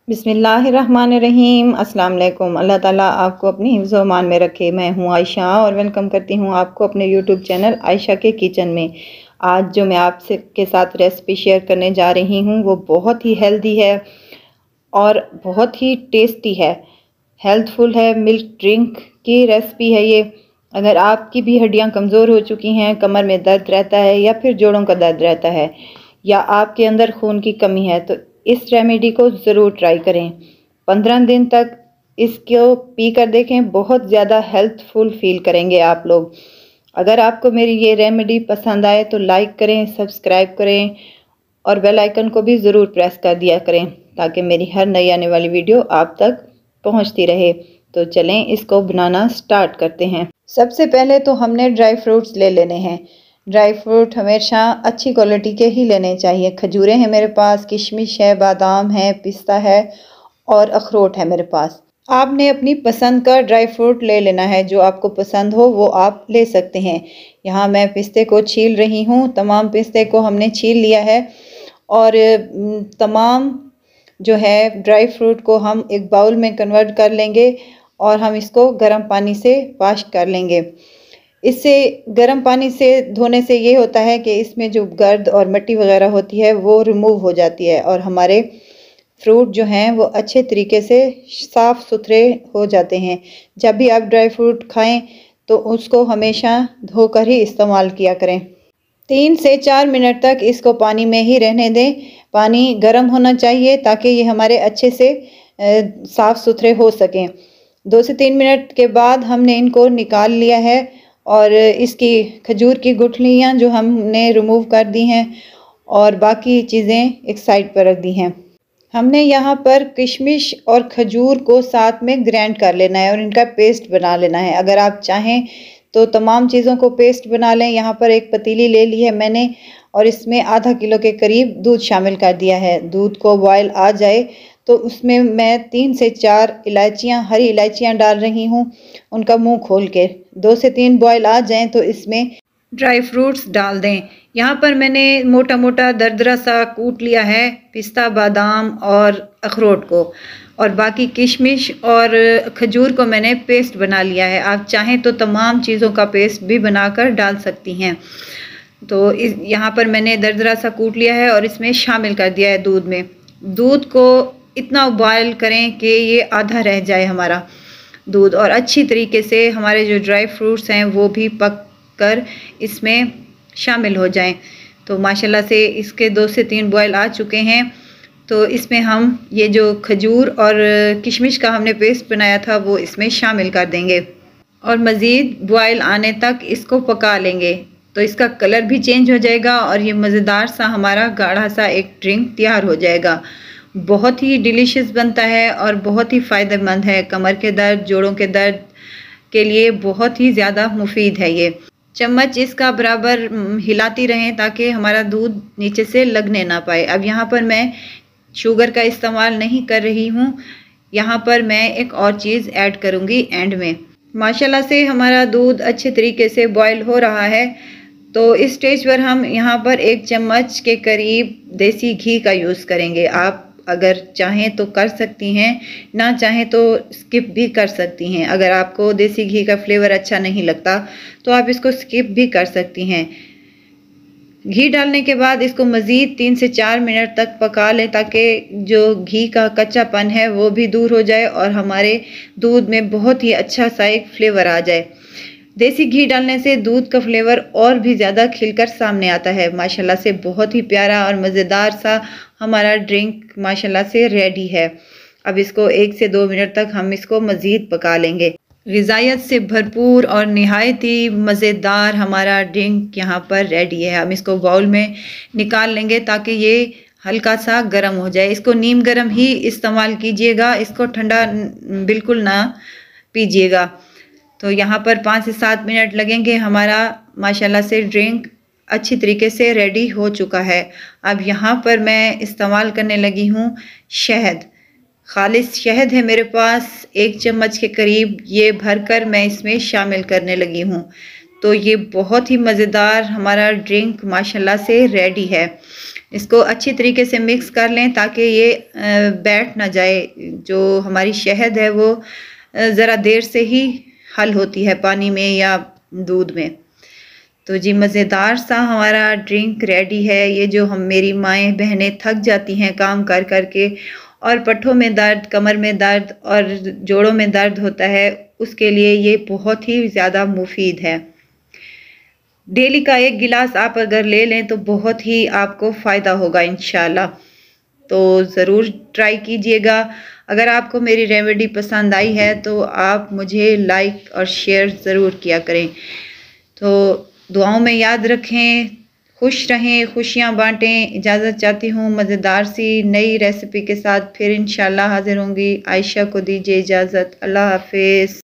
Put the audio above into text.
बिस्मिल्लाहिर्रहमानिर्रहीम। अस्सलाम वालेकुम। अल्लाह ताला आपको अपनी हिफ्ज़ व अमान में रखे। मैं हूँ आयशा और वेलकम करती हूँ आपको अपने यूट्यूब चैनल आयशा के किचन में। आज जो मैं आपसे के साथ रेसिपी शेयर करने जा रही हूँ वो बहुत ही हेल्दी है और बहुत ही टेस्टी है, हेल्थफुल है। मिल्क ड्रिंक की रेसिपी है ये। अगर आपकी भी हड्डियाँ कमज़ोर हो चुकी हैं, कमर में दर्द रहता है या फिर जोड़ों का दर्द रहता है या आपके अंदर खून की कमी है तो इस रेमेडी को ज़रूर ट्राई करें। 15 दिन तक इसको पी कर देखें, बहुत ज़्यादा हेल्थफुल फील करेंगे आप लोग। अगर आपको मेरी ये रेमेडी पसंद आए तो लाइक करें, सब्सक्राइब करें और बेल आइकन को भी ज़रूर प्रेस कर दिया करें ताकि मेरी हर नई आने वाली वीडियो आप तक पहुंचती रहे। तो चलें इसको बनाना स्टार्ट करते हैं। सबसे पहले तो हमने ड्राई फ्रूट्स ले लेने हैं। ड्राई फ्रूट हमेशा अच्छी क्वालिटी के ही लेने चाहिए। खजूरें हैं मेरे पास, किशमिश है, बादाम है, पिस्ता है और अखरोट है मेरे पास। आपने अपनी पसंद का ड्राई फ्रूट ले लेना है, जो आपको पसंद हो वो आप ले सकते हैं। यहाँ मैं पिस्ते को छील रही हूँ। तमाम पिस्ते को हमने छील लिया है और तमाम जो है ड्राई फ्रूट को हम एक बाउल में कन्वर्ट कर लेंगे और हम इसको गर्म पानी से वॉश कर लेंगे। इससे गर्म पानी से धोने से ये होता है कि इसमें जो गर्द और मिट्टी वगैरह होती है वो रिमूव हो जाती है और हमारे फ्रूट जो हैं वो अच्छे तरीके से साफ़ सुथरे हो जाते हैं। जब भी आप ड्राई फ्रूट खाएं तो उसको हमेशा धोकर ही इस्तेमाल किया करें। 3 से 4 मिनट तक इसको पानी में ही रहने दें। पानी गर्म होना चाहिए ताकि ये हमारे अच्छे से साफ़ सुथरे हो सकें। 2 से 3 मिनट के बाद हमने इनको निकाल लिया है और इसकी खजूर की गुठलियाँ जो हमने रिमूव कर दी हैं और बाकी चीज़ें एक साइड पर रख दी हैं। हमने यहाँ पर किशमिश और खजूर को साथ में ग्राइंड कर लेना है और इनका पेस्ट बना लेना है। अगर आप चाहें तो तमाम चीज़ों को पेस्ट बना लें। यहाँ पर एक पतीली ले ली है मैंने और इसमें आधा किलो के करीब दूध शामिल कर दिया है। दूध को बॉयल आ जाए तो उसमें मैं 3 से 4 इलायचियाँ, हरी इलायचियाँ डाल रही हूँ, उनका मुंह खोल के। 2 से 3 बॉयल आ जाएं तो इसमें ड्राई फ्रूट्स डाल दें। यहाँ पर मैंने मोटा मोटा दरदरा सा कूट लिया है पिस्ता, बादाम और अखरोट को, और बाकी किशमिश और खजूर को मैंने पेस्ट बना लिया है। आप चाहें तो तमाम चीज़ों का पेस्ट भी बनाकर डाल सकती हैं। तो यहाँ पर मैंने दरदरा सा कूट लिया है और इसमें शामिल कर दिया है दूध में। दूध को इतना बॉयल करें कि ये आधा रह जाए हमारा दूध और अच्छी तरीके से हमारे जो ड्राई फ्रूट्स हैं वो भी पक कर इसमें शामिल हो जाएं। तो माशाल्लाह से इसके 2 से 3 बॉयल आ चुके हैं। तो इसमें हम ये जो खजूर और किशमिश का हमने पेस्ट बनाया था वो इसमें शामिल कर देंगे और मज़ीद बॉयल आने तक इसको पका लेंगे। तो इसका कलर भी चेंज हो जाएगा और ये मज़ेदार सा हमारा गाढ़ा सा एक ड्रिंक तैयार हो जाएगा। बहुत ही डिलीशियस बनता है और बहुत ही फ़ायदेमंद है। कमर के दर्द, जोड़ों के दर्द के लिए बहुत ही ज़्यादा मुफीद है ये। चम्मच इसका बराबर हिलाती रहें ताकि हमारा दूध नीचे से लगने ना पाए। अब यहाँ पर मैं शुगर का इस्तेमाल नहीं कर रही हूँ। यहाँ पर मैं एक और चीज़ ऐड करूँगी एंड में। माशाल्लाह से हमारा दूध अच्छे तरीके से बॉयल हो रहा है। तो इस स्टेज पर हम यहाँ पर 1 चम्मच के करीब देसी घी का यूज़ करेंगे। आप अगर चाहें तो कर सकती हैं, ना चाहें तो स्किप भी कर सकती हैं। अगर आपको देसी घी का फ्लेवर अच्छा नहीं लगता तो आप इसको स्किप भी कर सकती हैं। घी डालने के बाद इसको मज़ीद 3 से 4 मिनट तक पका लें ताकि जो घी का कच्चापन है वो भी दूर हो जाए और हमारे दूध में बहुत ही अच्छा सा एक फ्लेवर आ जाए। देसी घी डालने से दूध का फ्लेवर और भी ज़्यादा खिलकर सामने आता है। माशाल्लाह से बहुत ही प्यारा और मज़ेदार सा हमारा ड्रिंक माशाल्लाह से रेडी है। अब इसको 1 से 2 मिनट तक हम इसको मज़ीद पका लेंगे। ग़िज़ायत से भरपूर और निहायत ही मज़ेदार हमारा ड्रिंक यहाँ पर रेडी है। हम इसको बाउल में निकाल लेंगे ताकि ये हल्का सा गर्म हो जाए। इसको नीम गर्म ही इस्तेमाल कीजिएगा, इसको ठंडा बिल्कुल ना पीजिएगा। तो यहाँ पर 5 से 7 मिनट लगेंगे। हमारा माशाल्लाह से ड्रिंक अच्छी तरीके से रेडी हो चुका है। अब यहाँ पर मैं इस्तेमाल करने लगी हूँ शहद। खालिस शहद है मेरे पास 1 चम्मच के करीब, ये भरकर मैं इसमें शामिल करने लगी हूँ। तो ये बहुत ही मज़ेदार हमारा ड्रिंक माशाल्लाह से रेडी है। इसको अच्छी तरीके से मिक्स कर लें ताकि ये बैठ ना जाए। जो हमारी शहद है वो ज़रा देर से ही हल होती है पानी में या दूध में। तो जी मज़ेदार सा हमारा ड्रिंक रेडी है। ये जो हम मेरी माएँ बहनें थक जाती हैं काम कर कर के और पट्ठों में दर्द, कमर में दर्द और जोड़ों में दर्द होता है, उसके लिए ये बहुत ही ज़्यादा मुफीद है। डेली का 1 गिलास आप अगर ले लें तो बहुत ही आपको फ़ायदा होगा इंशाल्लाह। तो ज़रूर ट्राई कीजिएगा। अगर आपको मेरी रेमेडी पसंद आई है तो आप मुझे लाइक और शेयर ज़रूर किया करें। तो दुआओं में याद रखें, खुश रहें, खुशियाँ बाँटें। इजाज़त चाहती हूँ मज़ेदार सी नई रेसिपी के साथ फिर इंशाल्लाह हाज़िर होंगी। आयशा को दीजिए इजाज़त। अल्लाह हाफ़िज़।